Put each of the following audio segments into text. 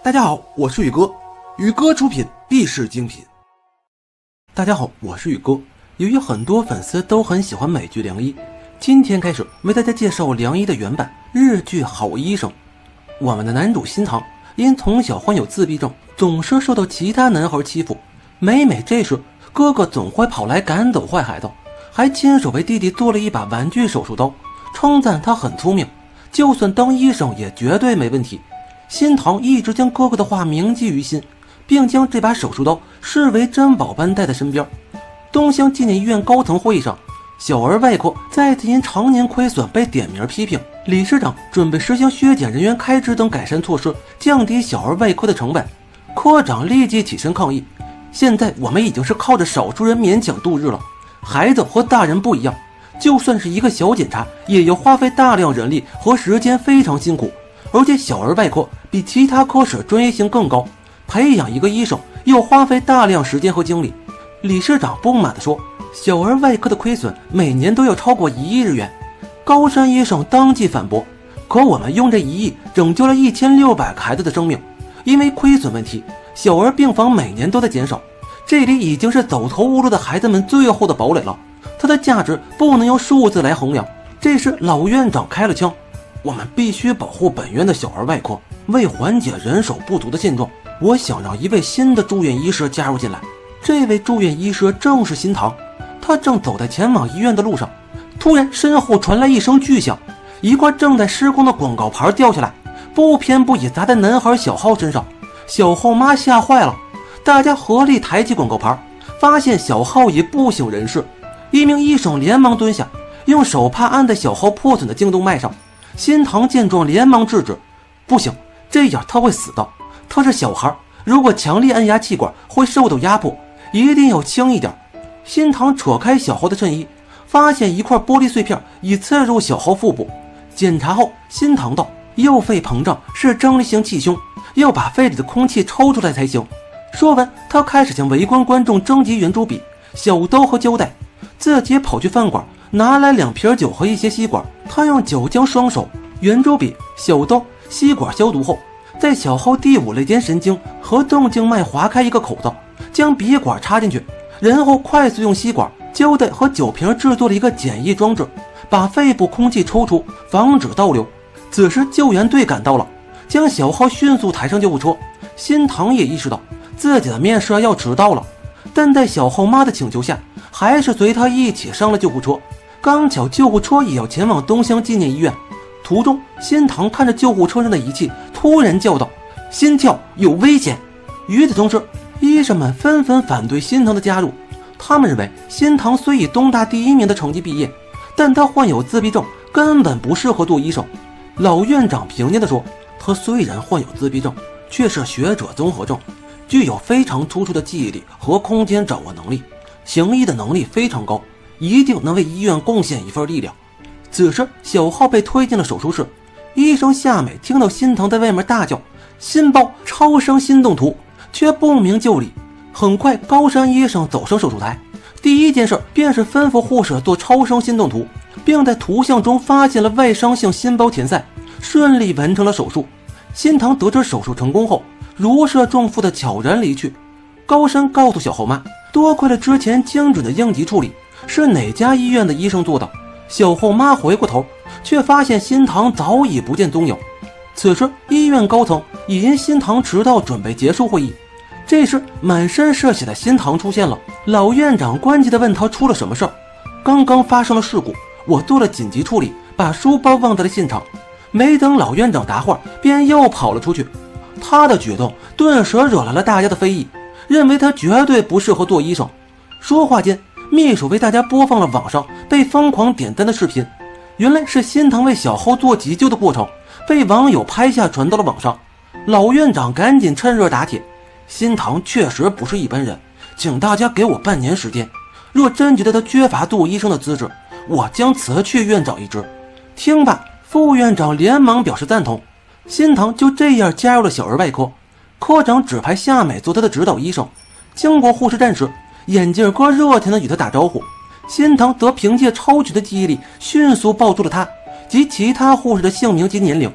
大家好，我是宇哥，宇哥出品必是精品。大家好，我是宇哥。由于很多粉丝都很喜欢美剧《良医》，今天开始为大家介绍《良医》的原版日剧《好医生》。我们的男主新堂因从小患有自闭症，总是受到其他男孩欺负。每这时，哥哥总会跑来赶走坏孩子，还亲手为弟弟做了一把玩具手术刀，称赞他很聪明，就算当医生也绝对没问题。新堂一直将哥哥的话铭记于心，并将这把手术刀视为珍宝般带在身边。东乡纪念医院高层会议上，小儿外科再次因常年亏损被点名批评，理事长准备实行削减人员开支等改善措施，降低小儿外科的成本。科长立即起身抗议，现在我们已经是靠着少数人勉强度日了，孩子和大人不一样，就算是一个小检查也要花费大量人力和时间，非常辛苦。而且小儿外科比其他科室专业性更高，培养一个医生要花费大量时间和精力。理事长不满地说，小儿外科的亏损每年都要超过1亿日元。高山医生当即反驳，可我们用这1亿拯救了1600个孩子的生命，因为亏损问题，小儿病房每年都在减少，这里已经是走投无路的孩子们最后的堡垒了，它的价值不能用数字来衡量。这时老院长开了枪，我们必须保护本院的小儿外科，为缓解人手不足的现状，我想让一位新的住院医师加入进来。这位住院医师正是新堂，他正走在前往医院的路上，突然身后传来一声巨响，一块正在施工的广告牌掉下来，不偏不倚砸在男孩小浩身上。小浩妈吓坏了，大家合力抬起广告牌，发现小浩已不省人事。一名医生连忙蹲下，用手帕按在小浩破损的颈动脉上。新堂见状连忙制止，不行，这样他会死的，他是小孩，如果强力按压气管会受到压迫，一定要轻一点。新堂扯开小浩的衬衣，发现一块玻璃碎片已刺入小浩腹部。检查后，新堂道右肺膨胀是张力性气胸，要把肺里的空气抽出来才行。说完，他开始向围观观众征集圆珠笔、小刀和胶带，自己跑去饭馆拿来2瓶酒和一些吸管。他用酒将双手、圆珠笔、小刀、吸管消毒后，在小浩第5肋间神经和动静脉划开一个口子，将笔管插进去，然后快速用吸管、胶带和酒瓶制作了一个简易装置，把肺部空气抽出，防止倒流。此时救援队赶到了，将小浩迅速抬上救护车。新堂也意识到自己的面试要迟到了，但在小浩妈的请求下，还是随他一起上了救护车。刚巧救护车也要前往东乡纪念医院，途中新堂看着救护车上的仪器，突然叫道：心跳有危险。与此同时，医生们纷纷反对新堂的加入，他们认为新堂虽以东大第1名的成绩毕业，但他患有自闭症，根本不适合做医生。老院长平静地说，他虽然患有自闭症，却是学者综合症，具有非常突出的记忆力和空间掌握能力，行医的能力非常高，一定能为医院贡献一份力量。此时小浩被推进了手术室，医生夏美听到新堂在外面大叫心包超声心动图，却不明就里。很快高山医生走上手术台，第一件事便是吩咐护士做超声心动图，并在图像中发现了外伤性心包填塞，顺利完成了手术。新堂得知手术成功后，如释重负的悄然离去。高山告诉小浩妈，多亏了之前精准的应急处理，是哪家医院的医生做的。小浩妈回过头，却发现新堂早已不见踪影。此时医院高层已因新堂迟到准备结束会议。这时满身是血的新堂出现了，老院长关切地问他出了什么事儿。刚刚发生了事故，我做了紧急处理，把书包忘在了现场。没等老院长答话，便又跑了出去。他的举动顿时惹来了大家的非议，认为他绝对不适合做医生。说话间，秘书为大家播放了网上被疯狂点赞的视频，原来是新堂为小浩做急救的过程，被网友拍下传到了网上。老院长赶紧趁热打铁，新堂确实不是一般人，请大家给我半年时间，若真觉得他缺乏做医生的资质，我将辞去院长一职。听罢，副院长连忙表示赞同，新堂就这样加入了小儿外科。科长指派夏美做他的指导医生。经过护士站时，眼镜哥热情地与他打招呼，新堂则凭借超群的记忆力迅速报出了他及其他护士的姓名及年龄。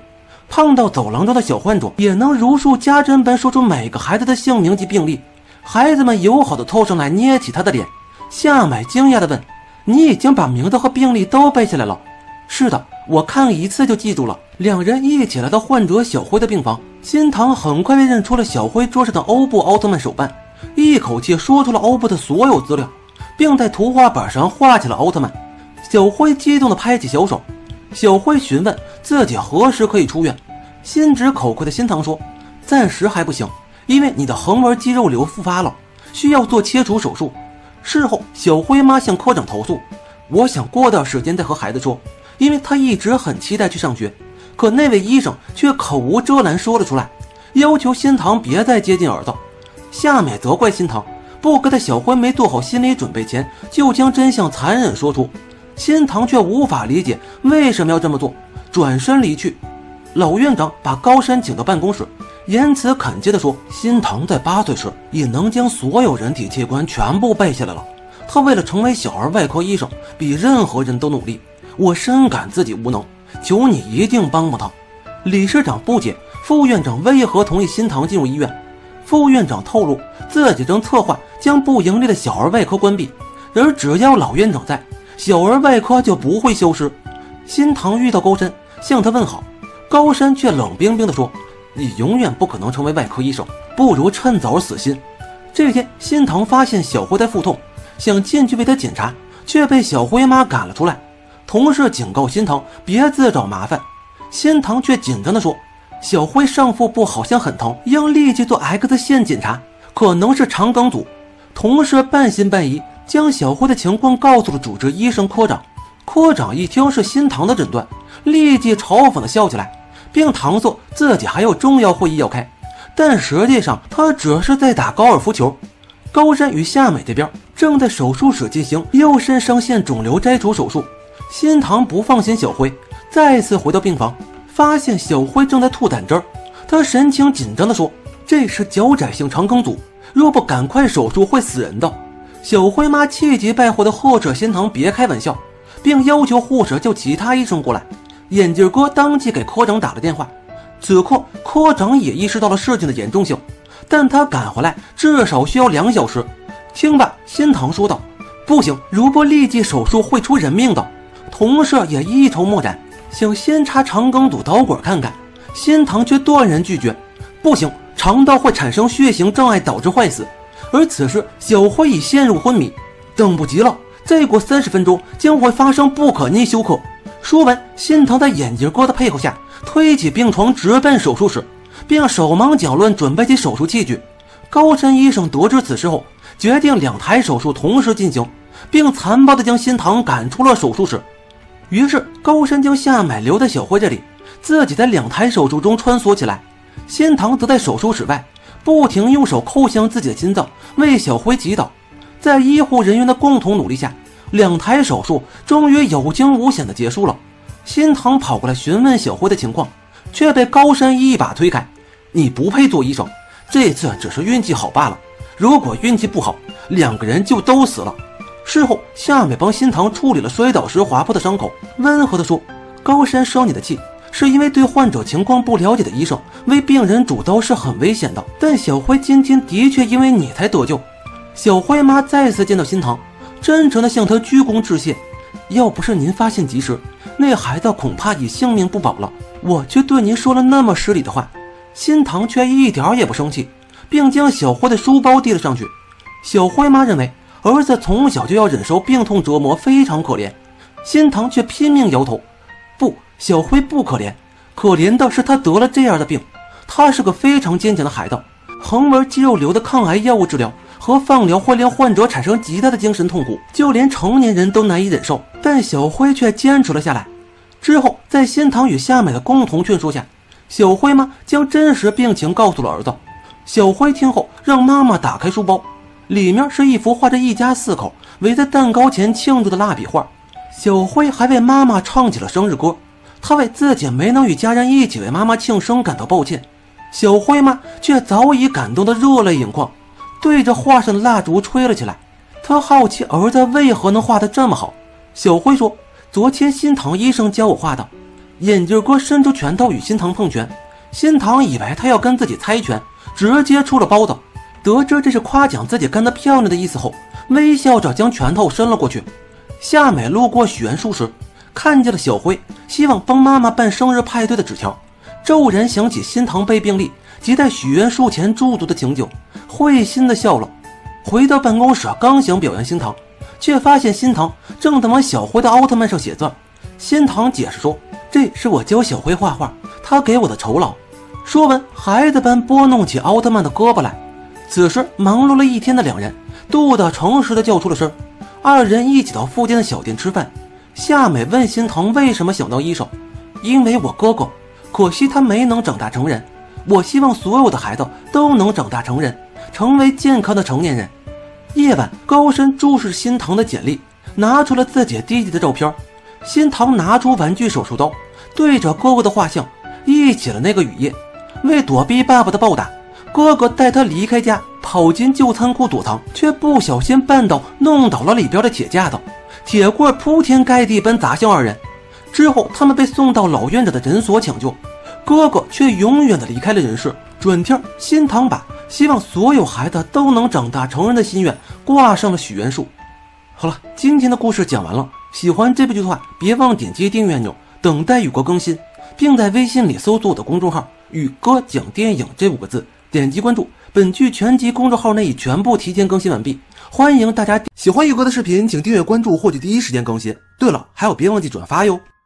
胖到走廊中的小患者也能如数家珍般说出每个孩子的姓名及病历。孩子们友好地凑上来捏起他的脸。夏美惊讶地问：你已经把名字和病历都背下来了？是的，我看一次就记住了。两人一起来到患者小辉的病房，新堂很快便认出了小辉桌上的欧布奥特曼手办，一口气说出了欧布的所有资料，并在图画板上画起了奥特曼。小辉激动地拍起小手。小辉询问自己何时可以出院，心直口快的新堂说：暂时还不行，因为你的横纹肌肉瘤复发了，需要做切除手术。事后小辉妈向科长投诉：我想过段时间再和孩子说，因为他一直很期待去上学。可那位医生却口无遮拦说了出来，要求新堂别再接近儿子。夏美责怪新堂不该在小辉没做好心理准备前就将真相残忍说出，新堂却无法理解为什么要这么做，转身离去。老院长把高山请到办公室，言辞恳切地说：新堂在8岁时已能将所有人体器官全部背下来了，他为了成为小儿外科医生比任何人都努力，我深感自己无能，求你一定帮帮他。理事长不解副院长为何同意新堂进入医院。副院长透露自己正策划将不盈利的小儿外科关闭，而只要老院长在，小儿外科就不会消失。新堂遇到高山，向他问好，高山却冷冰冰地说：你永远不可能成为外科医生，不如趁早死心。这天新堂发现小辉在腹痛，想进去为他检查，却被小辉妈赶了出来。同事警告新堂别自找麻烦，新堂却紧张地说：小辉上腹部好像很疼，应立即做 X 线检查，可能是肠梗阻。同事半信半疑，将小辉的情况告诉了主治医生科长。科长一听是新堂的诊断，立即嘲讽地笑起来，并搪塞自己还有重要会议要开，但实际上他只是在打高尔夫球。高山与夏美这边正在手术室进行右肾上腺肿瘤摘除手术。新堂不放心小辉，再次回到病房，发现小辉正在吐胆汁儿。他神情紧张地说：这是脚窄性肠梗阻，若不赶快手术会死人的。小辉妈气急败坏地呵斥新堂别开玩笑，并要求护士叫其他医生过来。眼镜哥当即给科长打了电话。此刻科长也意识到了事情的严重性，但他赶回来至少需要2小时。听罢，新堂说道：不行，如不立即手术会出人命的。同事也一筹莫展，想先插肠梗阻导管看看，新堂却断然拒绝：不行，肠道会产生血型障碍导致坏死。而此时小辉已陷入昏迷，等不及了，再过30分钟将会发生不可逆休克。说完，新堂在眼镜哥的配合下推起病床直奔手术室，并手忙脚乱准备起手术器具。高山医生得知此事后，决定2台手术同时进行，并残暴地将新堂赶出了手术室。于是高山将夏美留在小辉这里，自己在2台手术中穿梭起来。新堂则在手术室外不停用手叩向自己的心脏，为小辉祈祷。在医护人员的共同努力下，2台手术终于有惊无险地结束了。新堂跑过来询问小辉的情况，却被高山一把推开：你不配做医生，这次只是运气好罢了，如果运气不好，2个人就都死了。事后夏美帮新堂处理了摔倒时划破的伤口，温和地说：高山生你的气是因为对患者情况不了解的医生为病人主刀是很危险的，但小辉今天的确因为你才得救。小辉妈再次见到新堂，真诚地向他鞠躬致谢：要不是您发现及时，那孩子恐怕已性命不保了，我却对您说了那么失礼的话。新堂却一点也不生气，并将小辉的书包递了上去。小辉妈认为儿子从小就要忍受病痛折磨，非常可怜。新堂却拼命摇头：不，小辉不可怜，可怜的是他得了这样的病。他是个非常坚强的孩子，横纹肌肉瘤的抗癌药物治疗和放疗会令患者产生极大的精神痛苦，就连成年人都难以忍受，但小辉却坚持了下来。之后在新堂与夏美的共同劝说下，小辉妈将真实病情告诉了儿子。小辉听后让妈妈打开书包，里面是一幅画着一家4口围在蛋糕前庆祝的蜡笔画。小辉还为妈妈唱起了生日歌，他为自己没能与家人一起为妈妈庆生感到抱歉。小辉妈却早已感动得热泪盈眶，对着画上的蜡烛吹了起来。他好奇儿子为何能画得这么好。小辉说：昨天新堂医生教我画的。 眼镜哥伸出拳头与心疼碰拳，心疼以为他要跟自己猜拳，直接出了包子。得知这是夸奖自己干得漂亮的意思后，微笑着将拳头伸了过去。夏美路过许愿树时，看见了小辉希望帮妈妈办生日派对的纸条，骤然想起心疼被病历及在许愿树前驻足的情景，会心的笑了。回到办公室，刚想表扬心疼，却发现心疼正在往小辉的奥特曼上写字。心疼解释说，这是我教小辉画画，他给我的酬劳。说完，孩子般拨弄起奥特曼的胳膊来。此时忙碌了一天的两人肚子诚实的叫出了声。二人一起到附近的小店吃饭。夏美问心疼为什么想当医生，因为我哥哥，可惜他没能长大成人。我希望所有的孩子都能长大成人，成为健康的成年人。夜晚，高深注视心疼的简历，拿出了自己弟弟的照片。心疼拿出玩具手术刀，对着哥哥的画像忆起了那个雨夜。为躲避爸爸的暴打，哥哥带他离开家，跑进旧仓库躲藏，却不小心绊倒，弄倒了里边的铁架子，铁棍铺天盖地般砸向二人。之后他们被送到老院长的诊所抢救，哥哥却永远的离开了人世。转天，心疼把希望所有孩子都能长大成人的心愿挂上了许愿树。好了，今天的故事讲完了。喜欢这部剧的话，别忘点击订阅按钮，等待宇哥更新，并在微信里搜索我的公众号宇哥讲电影这5个字，点击关注。本剧全集公众号内已全部提前更新完毕，欢迎大家喜欢宇哥的视频请订阅关注，获取第一时间更新。对了，还有别忘记转发哟。